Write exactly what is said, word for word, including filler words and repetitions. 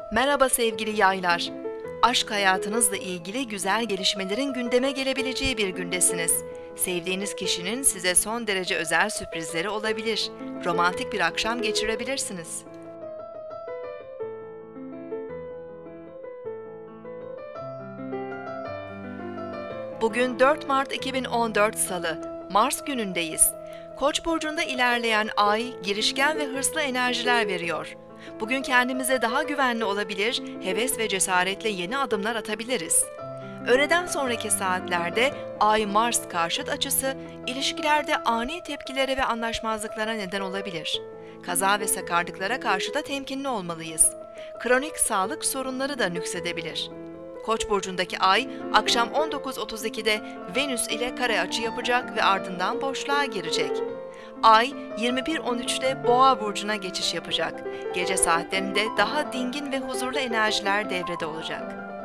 Merhaba sevgili yaylar. Aşk hayatınızla ilgili güzel gelişmelerin gündeme gelebileceği bir gündesiniz. Sevdiğiniz kişinin size son derece özel sürprizleri olabilir. Romantik bir akşam geçirebilirsiniz. Bugün dört Mart iki bin on dört Salı, Mars günündeyiz. Koç burcunda ilerleyen ay, girişken ve hırslı enerjiler veriyor. Bugün kendimize daha güvenli olabilir, heves ve cesaretle yeni adımlar atabiliriz. Öğleden sonraki saatlerde Ay-Mars karşıt açısı, ilişkilerde ani tepkilere ve anlaşmazlıklara neden olabilir. Kaza ve sakarlıklara karşı da temkinli olmalıyız. Kronik sağlık sorunları da nüksedebilir. Koç burcundaki ay, akşam on dokuz otuz ikide Venüs ile kare açı yapacak ve ardından boşluğa girecek. Ay, yirmi bir on üçte Boğa burcuna geçiş yapacak. Gece saatlerinde daha dingin ve huzurlu enerjiler devrede olacak.